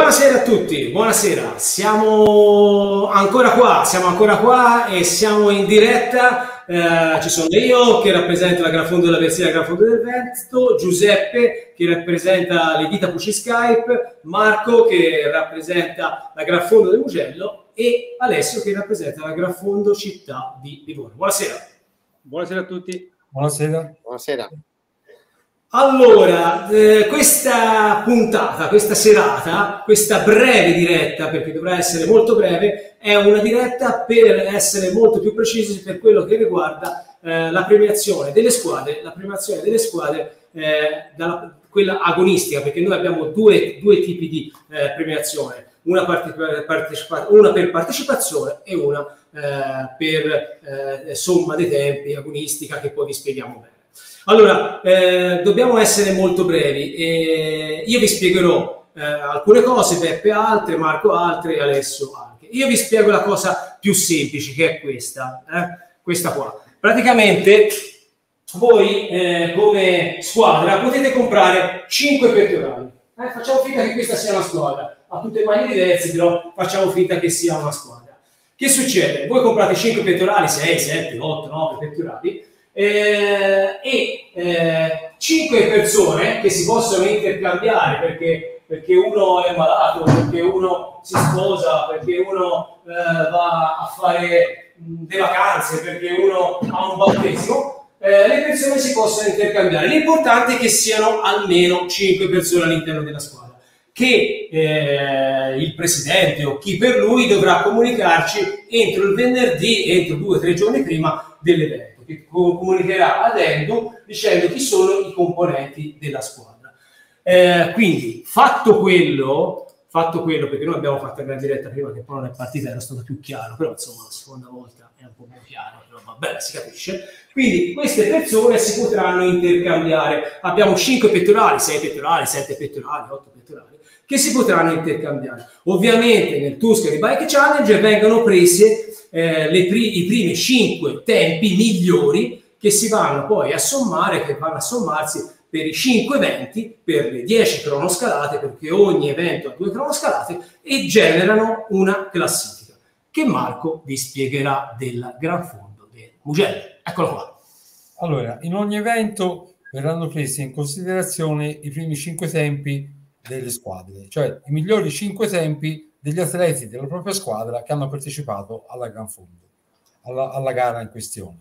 Buonasera a tutti, buonasera, siamo ancora qua e siamo in diretta. Ci sono io che rappresento la Gran Fondo della Versiera, la Gran Fondo del Veneto, Giuseppe che rappresenta le Dita Puci Skype, Marco che rappresenta la Gran Fondo del Mugello e Alessio che rappresenta la Gran Fondo Città di Livorno. Buonasera. Buonasera a tutti. Buonasera. Buonasera. Allora, questa puntata, questa serata, questa breve diretta, perché dovrà essere molto breve, è una diretta per essere molto più precisi per quello che riguarda la premiazione delle squadre, quella agonistica, perché noi abbiamo due tipi di premiazione, una per partecipazione e una per somma dei tempi agonistica, che poi vi spieghiamo bene. Allora, dobbiamo essere molto brevi. Io vi spiegherò alcune cose, Beppe altre, Marco altre, Alessio anche. Io vi spiego la cosa più semplice, che è questa qua. Praticamente voi come squadra potete comprare 5 pettorali. Facciamo finta che questa sia una squadra. Ha tutte maglie diverse, però facciamo finta che sia una squadra. Che succede? Voi comprate 5 pettorali, 6, 7, 8, 9 pettorali, 5 persone che si possono intercambiare perché uno è malato, perché uno si sposa, perché uno va a fare delle vacanze, perché uno ha un battesimo, le persone si possono intercambiare. L'importante è che siano almeno 5 persone all'interno della squadra, che il presidente o chi per lui dovrà comunicarci entro il venerdì, entro 2 o 3 giorni prima dell'evento, che comunicherà ad Endo dicendo chi sono i componenti della squadra. Quindi, fatto quello, perché noi abbiamo fatto una diretta prima che poi non è partita, era stato più chiaro, però insomma la seconda volta è un po' più chiaro, però va bene, si capisce. Quindi queste persone si potranno intercambiare. Abbiamo 5 pettorali, 6 pettorali, 7 pettorali, 8 pettorali, che si potranno intercambiare. Ovviamente nel Tuscany Bike Challenge vengono prese i primi 5 tempi migliori che si vanno poi a sommare, che vanno a sommarsi per i 5 eventi, per le 10 cronoscalate, perché ogni evento ha 2 cronoscalate, e generano una classifica che Marco vi spiegherà del Gran Fondo del Mugello. Eccolo qua. Allora, in ogni evento verranno presi in considerazione i primi 5 tempi delle squadre, cioè i migliori 5 tempi degli atleti della propria squadra che hanno partecipato alla Gran Fondo, alla gara in questione.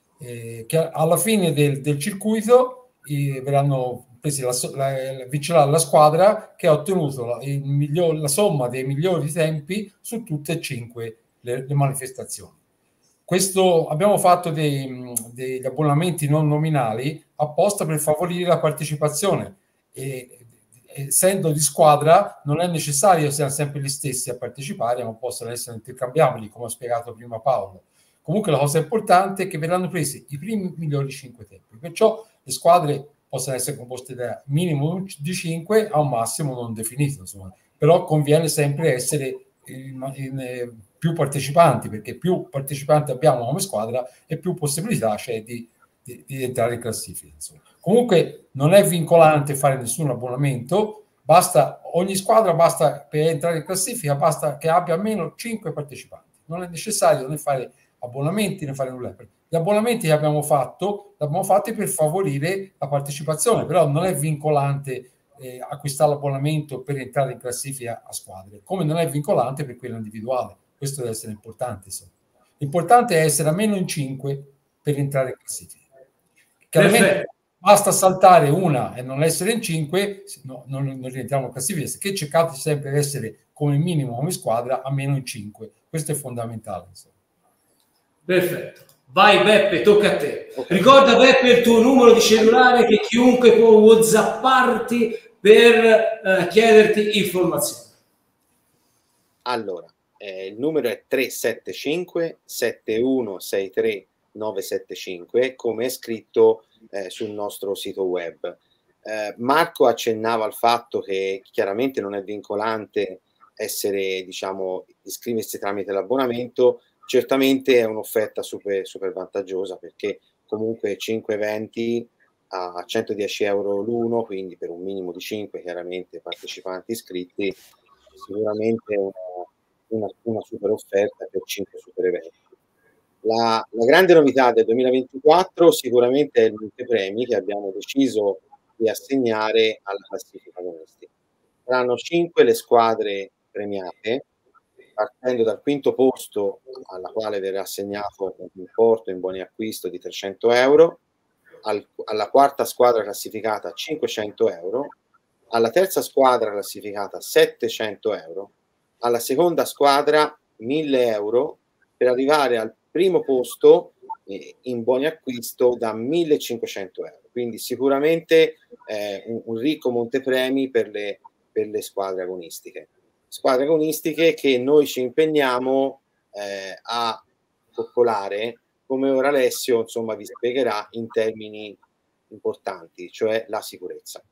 Che alla fine del circuito verranno presi vincerà la squadra che ha ottenuto la somma dei migliori tempi su tutte e 5 le manifestazioni. Questo abbiamo fatto degli abbonamenti non nominali apposta per favorire la partecipazione, e essendo di squadra non è necessario che siano sempre gli stessi a partecipare, ma possono essere intercambiabili, come ha spiegato prima Paolo. Comunque la cosa importante è che verranno presi i primi migliori 5 tempi, perciò le squadre possono essere composte da minimo di 5 a un massimo non definito, insomma. Però conviene sempre essere più partecipanti, perché più partecipanti abbiamo come squadra e più possibilità c'è di entrare in classifica, insomma. Comunque non è vincolante fare nessun abbonamento, ogni squadra basta per entrare in classifica, basta che abbia almeno 5 partecipanti. Non è necessario né fare abbonamenti né fare nulla. Gli abbonamenti che abbiamo fatto l'abbiamo fatti per favorire la partecipazione, però non è vincolante acquistare l'abbonamento per entrare in classifica a squadre, come non è vincolante per quella individuale. Questo deve essere importante, insomma. L'importante è essere almeno in 5 per entrare in classifica. Chiaramente basta saltare una e non essere in 5, no, non rientriamo in classifica, che cercate sempre di essere come minimo come squadra a meno in 5. Questo è fondamentale, insomma. Perfetto. Vai Beppe, tocca a te. Ricorda Beppe il tuo numero di cellulare, che chiunque può whatsapparti per chiederti informazioni. Allora, il numero è 375 7163 975, come è scritto sul nostro sito web. Marco accennava al fatto che chiaramente non è vincolante essere, diciamo, iscriversi tramite l'abbonamento. Certamente è un'offerta super vantaggiosa, perché comunque 5 eventi a 110 euro l'uno, quindi per un minimo di 5 chiaramente partecipanti iscritti sicuramente una super offerta per 5 super eventi. La grande novità del 2024 sicuramente è il multipremi che abbiamo deciso di assegnare alla classifica agonistica. Saranno 5 le squadre premiate, partendo dal quinto posto, alla quale verrà assegnato un importo in buoni acquisto di 300 euro, alla quarta squadra classificata 500 euro, alla terza squadra classificata 700 euro, alla seconda squadra 1000 euro, per arrivare al primo posto in buoni acquisto da 1500 euro. Quindi sicuramente un ricco montepremi per le squadre agonistiche. Squadre agonistiche che noi ci impegniamo a coccolare, come ora Alessio insomma vi spiegherà, in termini importanti, cioè la sicurezza.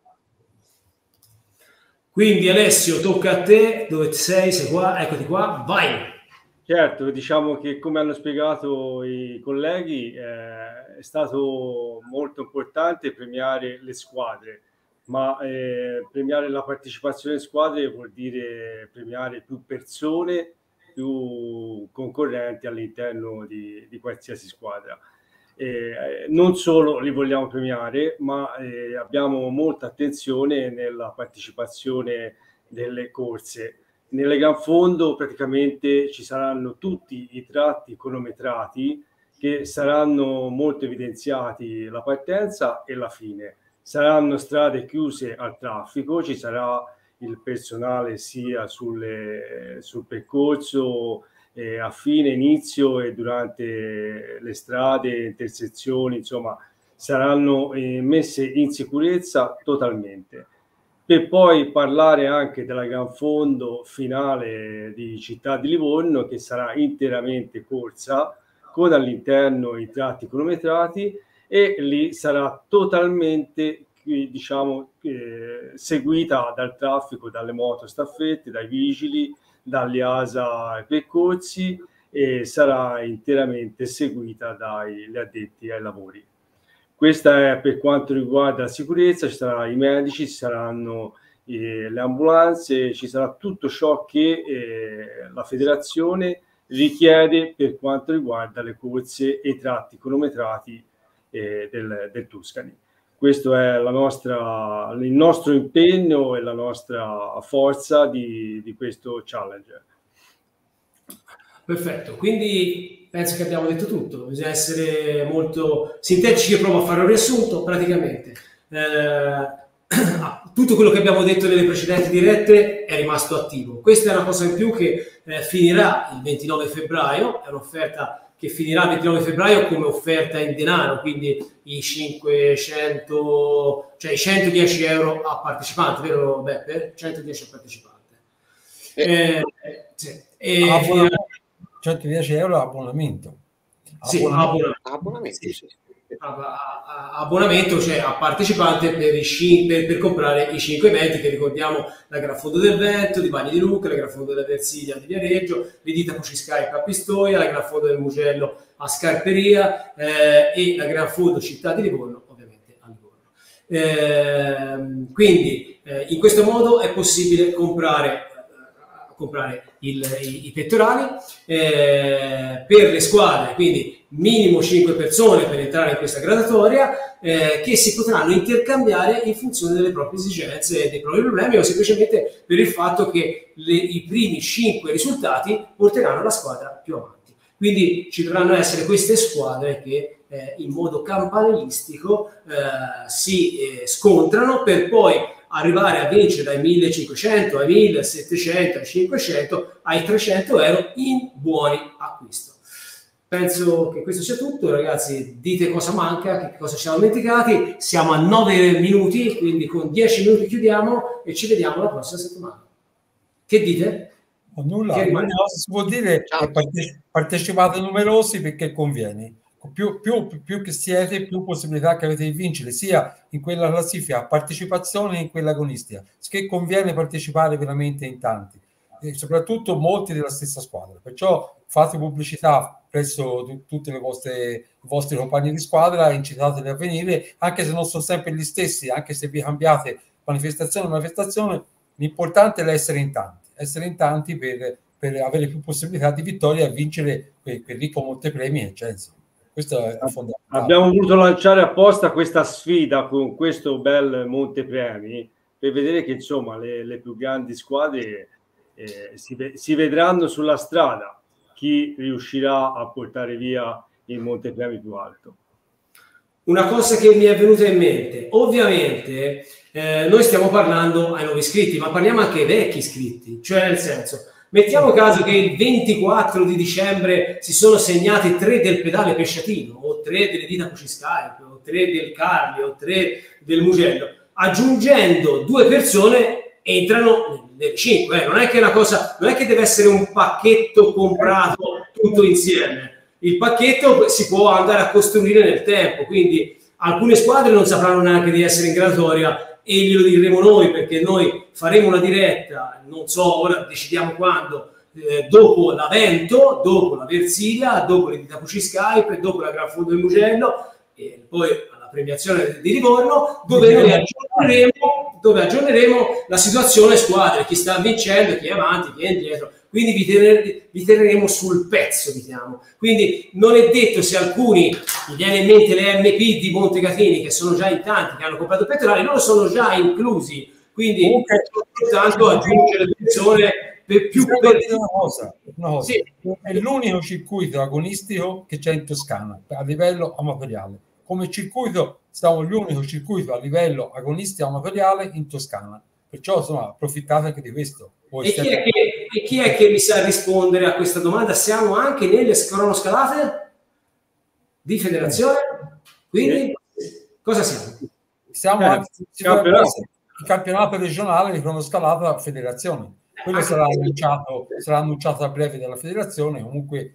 Quindi Alessio, tocca a te, dove sei qua, eccoti qua, vai! Certo, diciamo che come hanno spiegato i colleghi è stato molto importante premiare le squadre, ma premiare la partecipazione alle squadre vuol dire premiare più persone, più concorrenti all'interno di qualsiasi squadra. Non solo li vogliamo premiare, ma abbiamo molta attenzione nella partecipazione delle corse. Nelle Gran Fondo praticamente ci saranno tutti i tratti cronometrati che saranno molto evidenziati, la partenza e la fine. Saranno strade chiuse al traffico, ci sarà il personale sia sul percorso a fine, inizio e durante le strade, intersezioni, insomma, saranno messe in sicurezza totalmente. Per poi parlare anche della Gran Fondo finale di Città di Livorno, che sarà interamente corsa, con all'interno i tratti cronometrati, e lì sarà totalmente, diciamo, seguita dal traffico, dalle motostaffette, dai vigili, dagli ASA percorsi, e sarà interamente seguita dagli addetti ai lavori. Questa è per quanto riguarda la sicurezza, ci saranno i medici, ci saranno le ambulanze, ci sarà tutto ciò che la federazione richiede per quanto riguarda le corse e i tratti cronometrati del Tuscany. Questo è il nostro impegno e la nostra forza di questo challenge. Perfetto, quindi penso che abbiamo detto tutto, bisogna essere molto sintetici. Io provo a fare un riassunto. Praticamente tutto quello che abbiamo detto nelle precedenti dirette è rimasto attivo. Questa è una cosa in più che finirà il 29 febbraio, è un'offerta che finirà il 29 febbraio come offerta in denaro, quindi i 500, cioè i 110 euro a partecipante, vero Beppe? 110 a partecipante. Sì. 110 euro abbonamento. Sì, abbonamento. Sì. Abbonamento, cioè a partecipante per comprare i 5 eventi che ricordiamo: la Gran Fondo del Vento di Bagni di Lucca, la Gran Fondo della Versilia di Viareggio, l'Edita Puciscari a Pistoia, la Gran Fondo del Mugello a Scarperia e la Gran Fondo Città di Livorno, ovviamente a Livorno. Quindi in questo modo è possibile comprare i pettorali per le squadre, quindi minimo 5 persone per entrare in questa graduatoria, che si potranno intercambiare in funzione delle proprie esigenze e dei propri problemi, o semplicemente per il fatto che i primi 5 risultati porteranno la squadra più avanti. Quindi ci dovranno essere queste squadre che in modo campanilistico si scontrano per poi arrivare a vincere dai 1500 ai 1700 ai 500 ai 300 euro in buoni acquisto. Penso che questo sia tutto, ragazzi. Dite cosa manca, che cosa ci siamo dimenticati. Siamo a 9 minuti, quindi con 10 minuti chiudiamo e ci vediamo la prossima settimana. Che dite? Nulla, si può dire che partecipate numerosi perché conviene. Più che siete, più possibilità che avete di vincere, sia in quella classifica partecipazione che in quella agonistica, che conviene partecipare veramente in tanti, e soprattutto molti della stessa squadra. Perciò fate pubblicità presso tutti i vostri compagni di squadra, incitateli a venire, anche se non sono sempre gli stessi, anche se vi cambiate manifestazione, l'importante è essere in tanti. essere in tanti per avere più possibilità di vittoria e vincere quel ricco montepremi e Censo. Questo è fondamentale. Abbiamo voluto lanciare apposta questa sfida con questo bel montepremi per vedere che insomma le più grandi squadre si vedranno sulla strada chi riuscirà a portare via il montepremi più alto. Una cosa che mi è venuta in mente, ovviamente noi stiamo parlando ai nuovi iscritti, ma parliamo anche ai vecchi iscritti, cioè nel senso, mettiamo caso che il 24 di dicembre si sono segnati 3 del pedale Pesciatino, o 3 delle dita Puciscaipe, o 3 del Carli, o 3 del Mugello, aggiungendo 2 persone entrano nelle 5, non è che è una cosa, non è che deve essere un pacchetto comprato tutto insieme. Il pacchetto si può andare a costruire nel tempo, quindi alcune squadre non sapranno neanche di essere in graduatoria e glielo diremo noi, perché noi faremo una diretta, non so, ora decidiamo quando, dopo l'Avento, dopo la Versilia, dopo le Dita Puciscaipe, dopo la Gran Fondo del Mugello e poi alla premiazione di Livorno, dove noi aggiorneremo la situazione squadre, chi sta vincendo, chi è avanti, chi è indietro. Quindi vi terremo sul pezzo, diciamo. Quindi non è detto, se alcuni mi viene in mente le MP di Montecatini, che sono già in tanti, che hanno comprato pettorali, loro sono già inclusi. Quindi soltanto aggiungere le persone per più una cosa. Sì. È l'unico circuito agonistico che c'è in Toscana a livello amatoriale. Come circuito siamo l'unico circuito a livello agonistico amatoriale in Toscana. Perciò insomma approfittate anche di questo. E chi è che mi sa rispondere a questa domanda? Siamo anche nelle cronoscalate di federazione? Quindi cosa siamo? Siamo anche il campionato regionale di cronoscalata federazione. Quello sarà annunciato a breve dalla federazione. Comunque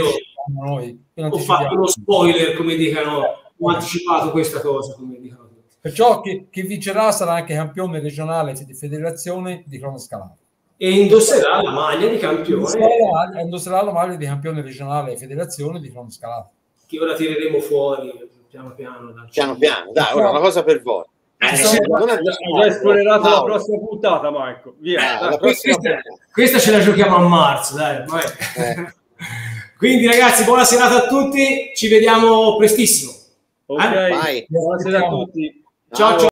noi ho fatto uno spoiler, come dicono, ho anticipato questa cosa, come dicono. Perciò chi vincerà sarà anche campione regionale di federazione di cronoscalata. E indosserà la maglia di campione. Indosserà la maglia di campione regionale e federazione di cronoscalata. Che ora tireremo fuori piano piano. Dai, ora una cosa per voi. Hai già spoilerato la prossima puntata, Marco. Via, questa ce la giochiamo a marzo, dai. Quindi ragazzi, buona serata a tutti, ci vediamo prestissimo. Ok, buona serata a tutti. Ciao.